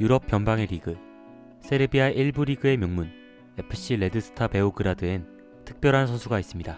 유럽 변방의 리그, 세르비아 1부 리그의 명문 FC 레드스타 베오그라드엔 특별한 선수가 있습니다.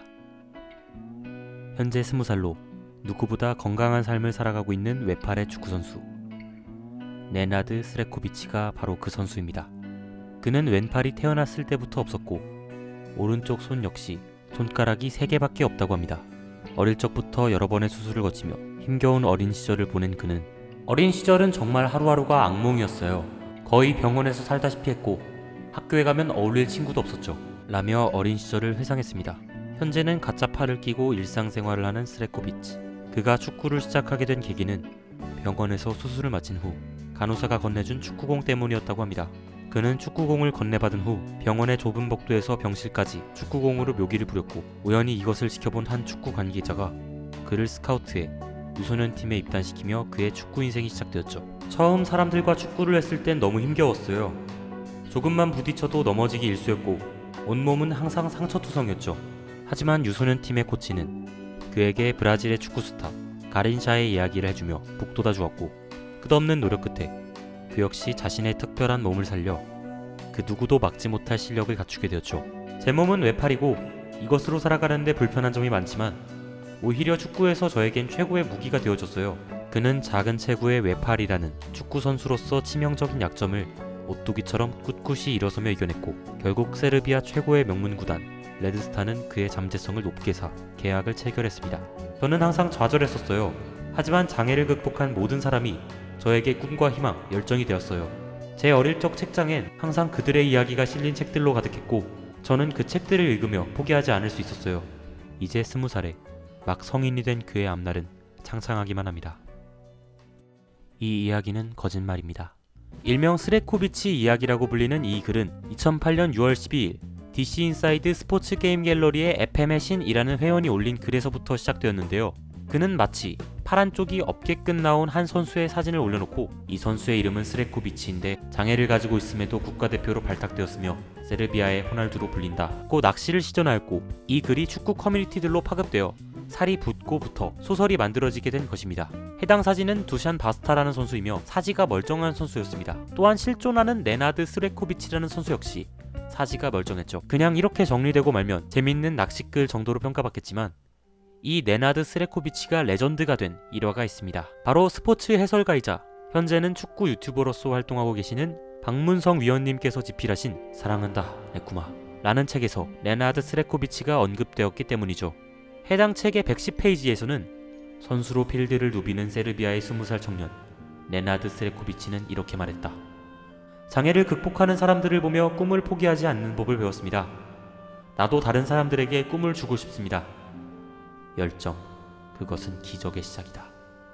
현재 20살로 누구보다 건강한 삶을 살아가고 있는 외팔의 축구선수 네나드 스레코비치가 바로 그 선수입니다. 그는 왼팔이 태어났을 때부터 없었고 오른쪽 손 역시 손가락이 3개밖에 없다고 합니다. 어릴 적부터 여러 번의 수술을 거치며 힘겨운 어린 시절을 보낸 그는 어린 시절은 정말 하루하루가 악몽이었어요. 거의 병원에서 살다시피 했고 학교에 가면 어울릴 친구도 없었죠. 라며 어린 시절을 회상했습니다. 현재는 가짜 팔을 끼고 일상생활을 하는 스레코비치. 그가 축구를 시작하게 된 계기는 병원에서 수술을 마친 후 간호사가 건네준 축구공 때문이었다고 합니다. 그는 축구공을 건네받은 후 병원의 좁은 복도에서 병실까지 축구공으로 묘기를 부렸고 우연히 이것을 지켜본 한 축구 관계자가 그를 스카우트해 유소년 팀에 입단시키며 그의 축구 인생이 시작되었죠. 처음 사람들과 축구를 했을 땐 너무 힘겨웠어요. 조금만 부딪혀도 넘어지기 일쑤였고 온몸은 항상 상처투성이었죠. 하지만 유소년 팀의 코치는 그에게 브라질의 축구 스타 가린샤의 이야기를 해주며 북돋아 주었고 끝없는 노력 끝에 그 역시 자신의 특별한 몸을 살려 그 누구도 막지 못할 실력을 갖추게 되었죠. 제 몸은 외팔이고 이것으로 살아가는데 불편한 점이 많지만 오히려 축구에서 저에겐 최고의 무기가 되어줬어요. 그는 작은 체구의 외팔이라는 축구 선수로서 치명적인 약점을 오뚜기처럼 꿋꿋이 일어서며 이겨냈고 결국 세르비아 최고의 명문 구단 레드스타는 그의 잠재성을 높게 사 계약을 체결했습니다. 저는 항상 좌절했었어요. 하지만 장애를 극복한 모든 사람이 저에게 꿈과 희망, 열정이 되었어요. 제 어릴 적 책장엔 항상 그들의 이야기가 실린 책들로 가득했고 저는 그 책들을 읽으며 포기하지 않을 수 있었어요. 이제 20살에 막 성인이 된 그의 앞날은 창창하기만 합니다. 이 이야기는 거짓말입니다. 일명 스레코비치 이야기라고 불리는 이 글은 2008년 6월 12일 DC 인사이드 스포츠 게임 갤러리의 FM의 신이라는 회원이 올린 글에서부터 시작되었는데요. 그는 마치 팔 한쪽이 없게끔 나온 한 선수의 사진을 올려놓고 이 선수의 이름은 스레코비치인데 장애를 가지고 있음에도 국가대표로 발탁되었으며 세르비아의 호날두로 불린다고 낚시를 시전하였고 이 글이 축구 커뮤니티들로 파급되어 살이 붙고부터 소설이 만들어지게 된 것입니다. 해당 사진은 두샨 바스타라는 선수이며 사지가 멀쩡한 선수였습니다. 또한 실존하는 네나드 스레코비치라는 선수 역시 사지가 멀쩡했죠. 그냥 이렇게 정리되고 말면 재밌는 낚시글 정도로 평가받겠지만 이 네나드 스레코비치가 레전드가 된 일화가 있습니다. 바로 스포츠 해설가이자 현재는 축구 유튜버로서 활동하고 계시는 박문성 위원님께서 집필하신 사랑한다 네쿠마 라는 책에서 네나드 스레코비치가 언급되었기 때문이죠. 해당 책의 110페이지에서는 선수로 필드를 누비는 세르비아의 20살 청년 네나드 스레코비치는 이렇게 말했다. 장애를 극복하는 사람들을 보며 꿈을 포기하지 않는 법을 배웠습니다. 나도 다른 사람들에게 꿈을 주고 싶습니다. 열정, 그것은 기적의 시작이다.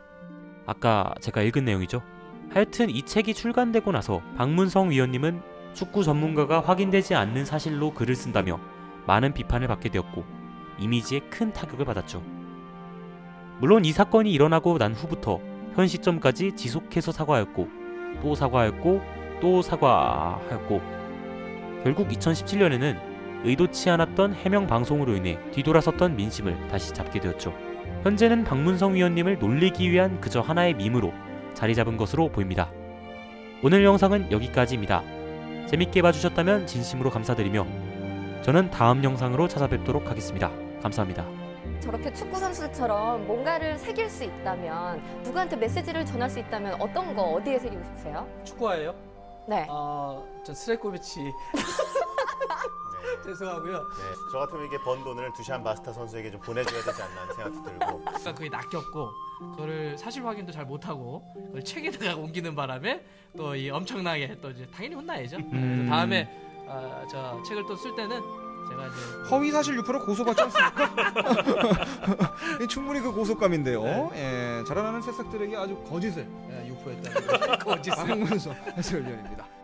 아까 제가 읽은 내용이죠. 하여튼 이 책이 출간되고 나서 박문성 위원님은 축구 전문가가 확인되지 않는 사실로 글을 쓴다며 많은 비판을 받게 되었고 이미지에 큰 타격을 받았죠. 물론 이 사건이 일어나고 난 후부터 현 시점까지 지속해서 사과하였고 또 사과하였고 또 사과하였고 결국 2017년에는 의도치 않았던 해명 방송으로 인해 뒤돌아섰던 민심을 다시 잡게 되었죠. 현재는 박문성 위원님을 놀리기 위한 그저 하나의 밈으로 자리 잡은 것으로 보입니다. 오늘 영상은 여기까지입니다. 재밌게 봐주셨다면 진심으로 감사드리며 저는 다음 영상으로 찾아뵙도록 하겠습니다. 감사합니다. 저렇게 축구 선수처럼 뭔가를 새길 수 있다면 누구한테 메시지를 전할 수 있다면 어떤 거 어디에 새기고 싶으세요? 축구화예요? 네. 전 스레코비치. 죄송하고요. 네, 저 같으면 이게 번 돈을 두샨 바스타 선수에게 좀 보내줘야 되지 않나 하는 생각도 들고. 그러니까 그게 낚였고 그거를 사실 확인도 잘 못하고 그걸 책에다가 옮기는 바람에 또 이 엄청나게 또 이제 당연히 혼나야죠. 그래서 다음에 저 책을 또 쓸 때는 제가 이제 허위사실 유포로 고소받지 않습니까? 충분히 그 고소감인데요. 네. 예, 자라나는 새싹들에게 아주 거짓을 유포했다는 것이 박문성 해설위원입니다.